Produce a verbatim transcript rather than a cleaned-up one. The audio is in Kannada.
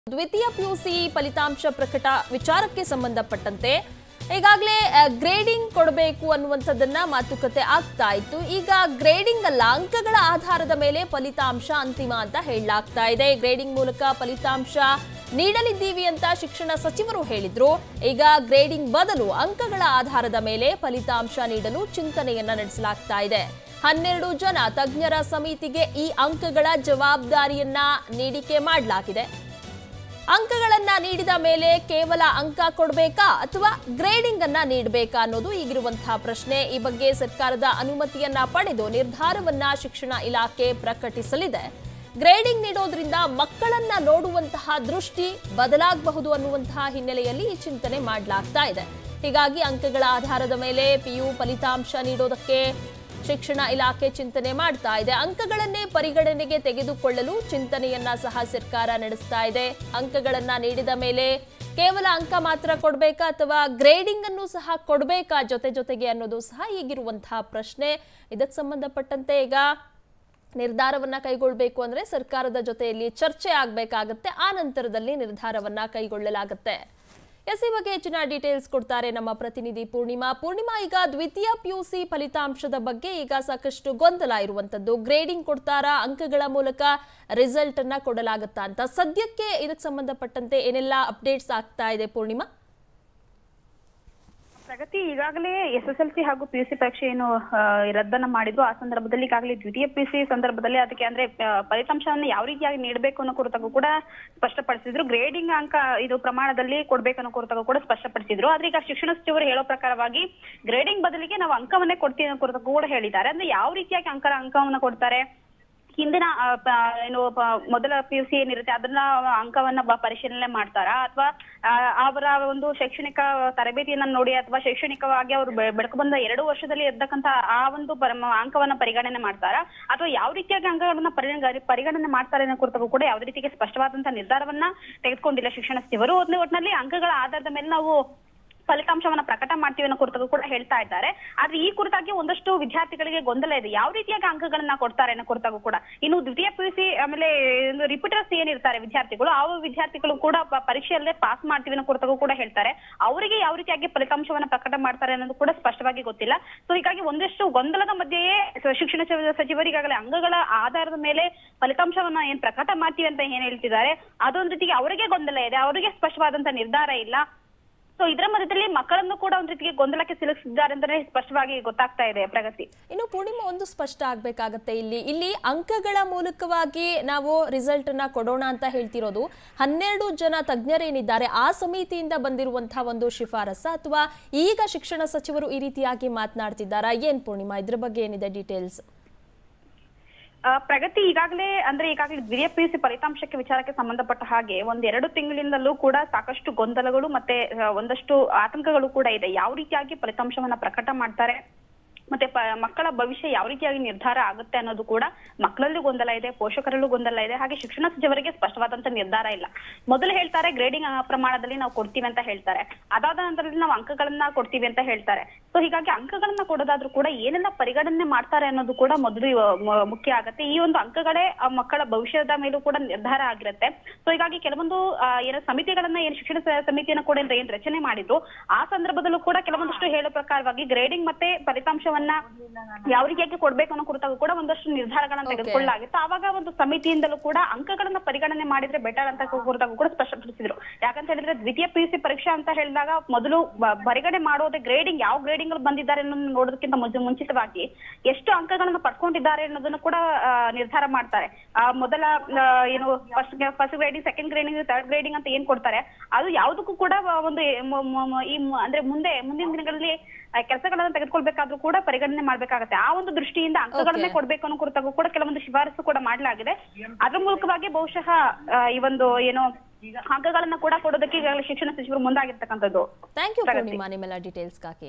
ದ್ವಿತೀಯ ಪಿಯುಸಿ ಫಲಿತಾಂಶ ಪ್ರಕಟ ವಿಚಾರಕ್ಕೆ ಸಂಬಂಧಪಟ್ಟಂತೆ ಈಗಾಗಲೇ ಗ್ರೇಡಿಂಗ್ ಕೊಡಬೇಕು ಅನ್ನುವಂಥದ್ದನ್ನ ಮಾತುಕತೆ ಆಗ್ತಾ ಇತ್ತು. ಈಗ ಗ್ರೇಡಿಂಗ್ ಅಲ್ಲ, ಅಂಕಗಳ ಆಧಾರದ ಮೇಲೆ ಫಲಿತಾಂಶ ಅಂತಿಮ ಅಂತ ಹೇಳಲಾಗ್ತಾ ಇದೆ. ಗ್ರೇಡಿಂಗ್ ಮೂಲಕ ಫಲಿತಾಂಶ ನೀಡಲಿದ್ದೀವಿ ಅಂತ ಶಿಕ್ಷಣ ಸಚಿವರು ಹೇಳಿದ್ರು. ಈಗ ಗ್ರೇಡಿಂಗ್ ಬದಲು ಅಂಕಗಳ ಆಧಾರದ ಮೇಲೆ ಫಲಿತಾಂಶ ನೀಡಲು ಚಿಂತನೆಯನ್ನ ನಡೆಸಲಾಗ್ತಾ ಇದೆ. ಹನ್ನೆರಡು ಜನ ತಜ್ಞರ ಸಮಿತಿಗೆ ಈ ಅಂಕಗಳ ಜವಾಬ್ದಾರಿಯನ್ನ ನೀಡಿಕೆ ಮಾಡಲಾಗಿದೆ. ಅಂಕಗಳನ್ನ ನೀಡಿದ ಮೇಲೆ ಕೇವಲ ಅಂಕ ಕೊಡಬೇಕಾ ಅಥವಾ ಗ್ರೇಡಿಂಗ್ ಅನ್ನ ನೀಡಬೇಕಾ ಅನ್ನೋದು ಈಗಿರುವಂತಹ ಪ್ರಶ್ನೆ. ಈ ಬಗ್ಗೆ ಸರ್ಕಾರದ ಅನುಮತಿಯನ್ನ ಪಡೆದು ನಿರ್ಧಾರವನ್ನ ಶಿಕ್ಷಣ ಇಲಾಖೆ ಪ್ರಕಟಿಸಲಿದೆ. ಗ್ರೇಡಿಂಗ್ ನೀಡೋದ್ರಿಂದ ಮಕ್ಕಳನ್ನ ನೋಡುವಂತಹ ದೃಷ್ಟಿ ಬದಲಾಗಬಹುದು ಅನ್ನುವಂತಹ ಹಿನ್ನೆಲೆಯಲ್ಲಿ ಈ ಚಿಂತನೆ ಮಾಡಲಾಗ್ತಾ ಇದೆ. ಹೀಗಾಗಿ ಅಂಕಗಳ ಆಧಾರದ ಮೇಲೆ ಪಿಯು ಫಲಿತಾಂಶ ನೀಡೋದಕ್ಕೆ ಶಿಕ್ಷಣ ಇಲಾಖೆ ಚಿಂತನೆ ಮಾಡ್ತಾ ಇದೆ. ಅಂಕಗಳನ್ನೇ ಪರಿಗಣನೆಗೆ ತೆಗೆದುಕೊಳ್ಳಲು ಚಿಂತನೆಯನ್ನ ಸಹ ಸರ್ಕಾರ ನಡೆಸ್ತಾ ಇದೆ. ಅಂಕಗಳನ್ನ ನೀಡಿದ ಮೇಲೆ ಕೇವಲ ಅಂಕ ಮಾತ್ರ ಕೊಡಬೇಕಾ ಅಥವಾ ಗ್ರೇಡಿಂಗ್ ಅನ್ನು ಸಹ ಕೊಡಬೇಕಾ ಜೊತೆ ಜೊತೆಗೆ ಅನ್ನೋದು ಸಹ ಈಗಿರುವಂತಹ ಪ್ರಶ್ನೆ. ಇದಕ್ಕೆ ಸಂಬಂಧಪಟ್ಟಂತೆ ಈಗ ನಿರ್ಧಾರವನ್ನ ಕೈಗೊಳ್ಳಬೇಕು ಅಂದ್ರೆ ಸರ್ಕಾರದ ಜೊತೆಯಲ್ಲಿ ಚರ್ಚೆ ಆಗಬೇಕಾಗತ್ತೆ. ಆ ನಂತರದಲ್ಲಿ ನಿರ್ಧಾರವನ್ನ ಕೈಗೊಳ್ಳಲಾಗುತ್ತೆ. ಎಸ್ ಈ ಬಗ್ಗೆ ಹೆಚ್ಚಿನ ಡೀಟೇಲ್ಸ್ ಕೊಡ್ತಾರೆ ನಮ್ಮ ಪ್ರತಿನಿಧಿ ಪೂರ್ಣಿಮಾ. ಪೂರ್ಣಿಮಾ, ಈಗ ದ್ವಿತೀಯ ಪಿಯುಸಿ ಫಲಿತಾಂಶದ ಬಗ್ಗೆ ಈಗ ಸಾಕಷ್ಟು ಗೊಂದಲ ಇರುವಂತದ್ದು. ಗ್ರೇಡಿಂಗ್ ಕೊಡ್ತಾರಾ, ಅಂಕಗಳ ಮೂಲಕ ರಿಸಲ್ಟ್ ಅನ್ನ ಕೊಡಲಾಗುತ್ತಾ ಅಂತ ಸದ್ಯಕ್ಕೆ ಇದಕ್ಕೆ ಸಂಬಂಧಪಟ್ಟಂತೆ ಏನೆಲ್ಲ ಅಪ್ಡೇಟ್ಸ್ ಆಗ್ತಾ ಇದೆ ಪೂರ್ಣಿಮಾ? ಪ್ರಗತಿ ಈಗಾಗಲೇ ಎಸ್ ಎಸ್ ಎಲ್ ಸಿ ಹಾಗೂ ಪಿ ಯು ಸಿ ಪರೀಕ್ಷೆ ಏನು ರದ್ದನ್ನ ಮಾಡಿದ್ರು. ಆ ಸಂದರ್ಭದಲ್ಲಿ ಈಗಾಗಲೇ ದ್ವಿತೀಯ ಪಿ ಯು ಸಿ ಸಂದರ್ಭದಲ್ಲಿ ಅದಕ್ಕೆ ಅಂದ್ರೆ ಫಲಿತಾಂಶವನ್ನು ಯಾವ ರೀತಿಯಾಗಿ ನೀಡಬೇಕು ಅನ್ನೋ ಕುರಿತಾಗೂ ಕೂಡ ಸ್ಪಷ್ಟಪಡಿಸಿದ್ರು. ಗ್ರೇಡಿಂಗ್ ಅಂಕ ಇದು ಪ್ರಮಾಣದಲ್ಲಿ ಕೊಡ್ಬೇಕು ಅನ್ನೋ ಕುರಿತಾಗೂ ಕೂಡ ಸ್ಪಷ್ಟಪಡಿಸಿದ್ರು. ಆದ್ರೆ ಈಗ ಶಿಕ್ಷಣ ಸಚಿವರು ಹೇಳೋ ಪ್ರಕಾರವಾಗಿ ಗ್ರೇಡಿಂಗ್ ಬದಲಿಗೆ ನಾವು ಅಂಕವನ್ನೇ ಕೊಡ್ತೀವಿ ಅನ್ನೋ ಕುರಿತಾಗೂ ಕೂಡ ಹೇಳಿದ್ದಾರೆ. ಅಂದ್ರೆ ಯಾವ ರೀತಿಯಾಗಿ ಅಂಕ ಅಂಕವನ್ನ ಕೊಡ್ತಾರೆ, ಹಿಂದಿನ ಏನು ಮೊದಲ ಪಿ ಯು ಸಿ ಏನಿರುತ್ತೆ ಅದನ್ನ ಅಂಕವನ್ನ ಪರಿಶೀಲನೆ ಮಾಡ್ತಾರಾ ಅಥವಾ ಅವರ ಒಂದು ಶೈಕ್ಷಣಿಕ ತರಬೇತಿಯನ್ನ ನೋಡಿ ಅಥವಾ ಶೈಕ್ಷಣಿಕವಾಗಿ ಅವರು ಬೆಳಕು ಬಂದ ಎರಡು ವರ್ಷದಲ್ಲಿ ಎದ್ದಕ್ಕಂತ ಆ ಒಂದು ಅಂಕವನ್ನ ಪರಿಗಣನೆ ಮಾಡ್ತಾರಾ ಅಥವಾ ಯಾವ ರೀತಿಯಾಗಿ ಅಂಕಗಳನ್ನ ಪರಿಗಣನೆ ಮಾಡ್ತಾರೆ ಅನ್ನೋ ಕುರಿತಾಗೂ ಕೂಡ ಯಾವುದೇ ರೀತಿಗೆ ಸ್ಪಷ್ಟವಾದಂತಹ ನಿರ್ಧಾರವನ್ನ ತೆಗೆದುಕೊಂಡಿಲ್ಲ ಶಿಕ್ಷಣ ಸಚಿವರು. ಒಟ್ಟಿನಲ್ಲಿ ಅಂಕಗಳ ಆಧಾರದ ಮೇಲೆ ನಾವು ಫಲಿತಾಂಶವನ್ನ ಪ್ರಕಟ ಮಾಡ್ತೀವಿ ಅನ್ನೋ ಕುರಿತಾಗೂ ಕೂಡ ಹೇಳ್ತಾ ಇದ್ದಾರೆ. ಆದ್ರೆ ಈ ಕುರಿತಾಗಿ ಒಂದಷ್ಟು ವಿದ್ಯಾರ್ಥಿಗಳಿಗೆ ಗೊಂದಲ ಇದೆ. ಯಾವ ರೀತಿಯಾಗಿ ಅಂಕಗಳನ್ನ ಕೊಡ್ತಾರೆ ಅನ್ನೋ ಕುರಿತಾಗೂ ಕೂಡ ಇನ್ನು ದ್ವಿತೀಯ ಪಿ ಯು ಸಿ ಆಮೇಲೆ ರಿಪೀಟರ್ಸ್ ಏನಿರ್ತಾರೆ ವಿದ್ಯಾರ್ಥಿಗಳು, ಆ ವಿದ್ಯಾರ್ಥಿಗಳು ಕೂಡ ಪರೀಕ್ಷೆಯಲ್ಲೇ ಪಾಸ್ ಮಾಡ್ತೀವಿ ಅನ್ನೋ ಕುರಿತಾಗೂ ಕೂಡ ಹೇಳ್ತಾರೆ. ಅವರಿಗೆ ಯಾವ ರೀತಿಯಾಗಿ ಫಲಿತಾಂಶವನ್ನ ಪ್ರಕಟ ಮಾಡ್ತಾರೆ ಅನ್ನೋದು ಕೂಡ ಸ್ಪಷ್ಟವಾಗಿ ಗೊತ್ತಿಲ್ಲ. ಸೊ ಹೀಗಾಗಿ ಒಂದಷ್ಟು ಗೊಂದಲದ ಮಧ್ಯೆಯೇ ಶಿಕ್ಷಣ ಸಚಿವರಿಗಾಗಲೇ ಅಂಕಗಳ ಆಧಾರದ ಮೇಲೆ ಫಲಿತಾಂಶವನ್ನ ಏನ್ ಪ್ರಕಟ ಮಾಡ್ತೀವಿ ಅಂತ ಏನ್ ಹೇಳ್ತಿದ್ದಾರೆ ಅದೊಂದ್ ರೀತಿಗೆ ಅವರಿಗೆ ಗೊಂದಲ ಇದೆ, ಅವರಿಗೆ ಸ್ಪಷ್ಟವಾದಂತ ನಿರ್ಧಾರ ಇಲ್ಲ. ಸೊ ಇದರ ಮಧ್ಯದಲ್ಲಿ ಮಕ್ಕಳನ್ನು ಕೂಡ ಒಂದ್ ರೀತಿಗೆ ಗೊಂದಲಕ್ಕೆ ಸಿಲುಕಿಸಿದ್ದಾರೆ ಅಂತಾನೆ ಸ್ಪಷ್ಟವಾಗಿ ಗೊತ್ತಾಗ್ತಾ ಇದೆ. ಪ್ರಗತಿ, ಇನ್ನು ಪೂರ್ಣಿಮಾ, ಒಂದು ಸ್ಪಷ್ಟ ಆಗ್ಬೇಕಾಗತ್ತೆ ಇಲ್ಲಿ ಇಲ್ಲಿ ಅಂಕಗಳ ಮೂಲಕವಾಗಿ ನಾವು ರಿಸಲ್ಟ್ ಅನ್ನ ಕೊಡೋಣ ಅಂತ ಹೇಳ್ತಿರೋದು ಹನ್ನೆರಡು ಜನ ತಜ್ಞರೇನಿದ್ದಾರೆ ಆ ಸಮಿತಿಯಿಂದ ಬಂದಿರುವಂತಹ ಒಂದು ಶಿಫಾರಸ ಅಥವಾ ಈಗ ಶಿಕ್ಷಣ ಸಚಿವರು ಈ ರೀತಿಯಾಗಿ ಮಾತನಾಡ್ತಿದ್ದಾರಾ? ಏನ್ ಪೂರ್ಣಿಮಾ, ಇದ್ರ ಬಗ್ಗೆ ಏನಿದೆ ಡೀಟೇಲ್ಸ್? ಪ್ರಗತಿ, ಈಗಾಗಲೇ ಅಂದ್ರೆ ಈಗಾಗಲೇ ದ್ವಿತೀಯ ಪಿ ಯು ಸಿ ಫಲಿತಾಂಶಕ್ಕೆ ವಿಚಾರಕ್ಕೆ ಸಂಬಂಧಪಟ್ಟ ಹಾಗೆ ಒಂದ್ ಎರಡು ತಿಂಗಳಿಂದಲೂ ಕೂಡ ಸಾಕಷ್ಟು ಗೊಂದಲಗಳು ಮತ್ತೆ ಒಂದಷ್ಟು ಆತಂಕಗಳು ಕೂಡ ಇದೆ. ಯಾವ ರೀತಿಯಾಗಿ ಫಲಿತಾಂಶವನ್ನ ಪ್ರಕಟ ಮಾಡ್ತಾರೆ ಮತ್ತೆ ಮಕ್ಕಳ ಭವಿಷ್ಯ ಯಾವ ರೀತಿಯಾಗಿ ನಿರ್ಧಾರ ಆಗುತ್ತೆ ಅನ್ನೋದು ಕೂಡ ಮಕ್ಕಳಲ್ಲೂ ಗೊಂದಲ ಇದೆ, ಪೋಷಕರಲ್ಲೂ ಗೊಂದಲ ಇದೆ. ಹಾಗೆ ಶಿಕ್ಷಣ ಸಚಿವರಿಗೆ ಸ್ಪಷ್ಟವಾದಂತ ನಿರ್ಧಾರ ಇಲ್ಲ. ಮೊದಲು ಹೇಳ್ತಾರೆ ಗ್ರೇಡಿಂಗ್ ಪ್ರಮಾಣದಲ್ಲಿ ನಾವು ಕೊಡ್ತೀವಿ ಅಂತ ಹೇಳ್ತಾರೆ, ಅದಾದ ನಂತರದಲ್ಲಿ ನಾವು ಅಂಕಗಳನ್ನ ಕೊಡ್ತೀವಿ ಅಂತ ಹೇಳ್ತಾರೆ. ಸೊ ಹೀಗಾಗಿ ಅಂಕಗಳನ್ನ ಕೊಡೋದಾದ್ರೂ ಕೂಡ ಏನೆಲ್ಲ ಪರಿಗಣನೆ ಮಾಡ್ತಾರೆ ಅನ್ನೋದು ಕೂಡ ಮೊದಲು ಮುಖ್ಯ ಆಗತ್ತೆ. ಈ ಒಂದು ಅಂಕಗಳೇ ಮಕ್ಕಳ ಭವಿಷ್ಯದ ಮೇಲೂ ಕೂಡ ನಿರ್ಧಾರ ಆಗಿರುತ್ತೆ. ಸೊ ಹೀಗಾಗಿ ಕೆಲವೊಂದು ಏನೋ ಸಮಿತಿಗಳನ್ನ ಏನ್ ಶಿಕ್ಷಣ ಸಮಿತಿಯನ್ನ ಕೂಡ ಏನ್ ರಚನೆ ಮಾಡಿದ್ರು ಆ ಸಂದರ್ಭದಲ್ಲೂ ಕೂಡ ಕೆಲವೊಂದಷ್ಟು ಹೇಳೋ ಪ್ರಕಾರವಾಗಿ ಗ್ರೇಡಿಂಗ್ ಮತ್ತೆ ಫಲಿತಾಂಶವನ್ನ ಯಾವ ರೀತಿಯಾಗಿ ಕೊಡ್ಬೇಕು ಅನ್ನೋ ಕುರಿತಾಗೂ ಕೂಡ ಒಂದಷ್ಟು ನಿರ್ಧಾರಗಳನ್ನ ತೆಗೆದುಕೊಳ್ಳಲಾಗಿತ್ತು. ಆವಾಗ ಒಂದು ಸಮಿತಿಯಿಂದಲೂ ಕೂಡ ಅಂಕಗಳನ್ನ ಪರಿಗಣನೆ ಮಾಡಿದ್ರೆ ಬೆಟರ್ ಅಂತ ಕುರಿತಾಗೂ ಕೂಡ ಸ್ಪಷ್ಟಪಡಿಸಿದ್ರು. ಯಾಕಂತ ಹೇಳಿದ್ರೆ ದ್ವಿತೀಯ ಪಿ ಯು ಸಿ ಪರೀಕ್ಷೆ ಅಂತ ಹೇಳಿದಾಗ ಮೊದಲು ಪರಿಗಣನೆ ಮಾಡೋದೇ ಗ್ರೇಡಿಂಗ್ ಯಾವ ಗ್ರೇಡಿಂಗ್ ಬಂದಿದ್ದಾರೆ ಅನ್ನೋದನ್ನ ನೋಡೋದಕ್ಕಿಂತ ಮುಂಚಿತವಾಗಿ ಎಷ್ಟು ಅಂಕಗಳನ್ನ ಪಡ್ಕೊಂಡಿದ್ದಾರೆ ಅನ್ನೋದನ್ನ ಕೂಡ ನಿರ್ಧಾರ ಮಾಡ್ತಾರೆ. ಆ ಮೊದಲ ಏನು first first grading, second grading, third grading ಅಂತ ಏನ್ ಕೊಡ್ತಾರೆ ಅದು ಯಾವುದಕ್ಕೂ ಕೂಡ ಒಂದು ಈ ಅಂದ್ರೆ ಮುಂದೆ ಮುಂದಿನ ದಿನಗಳಲ್ಲಿ ಕೆಲಸಗಳನ್ನ ತೆಗೆದುಕೊಳ್ಬೇಕಾದ್ರೂ ಕೂಡ ಪರಿಗಣನೆ ಮಾಡ್ಬೇಕಾಗತ್ತೆ. ಆ ಒಂದು ದೃಷ್ಟಿಯಿಂದ ಅಂಕಗಳನ್ನೇ ಕೊಡ್ಬೇಕು ಅನ್ನೋ ಕುರಿತಾಗೂ ಕೂಡ ಕೆಲವೊಂದು ಶಿಫಾರಸು ಕೂಡ ಮಾಡಲಾಗಿದೆ. ಅದ್ರ ಮೂಲಕವಾಗಿ ಬಹುಶಃ ಈ ಒಂದು ಏನೋ ಅಂಕಗಳನ್ನ ಕೂಡ ಕೊಡೋದಕ್ಕೆ ಈಗಾಗಲೇ ಶಿಕ್ಷಣ ಸಚಿವರು ಮುಂದಾಗಿರ್ತಕ್ಕಂಥದ್ದು. ಥ್ಯಾಂಕ್ ಯು ಪೂರ್ಣಿಮಾ ನಿಮ್ಮೆಲ್ಲ ಡೀಟೇಲ್ಸ್ಗಾಗಿ.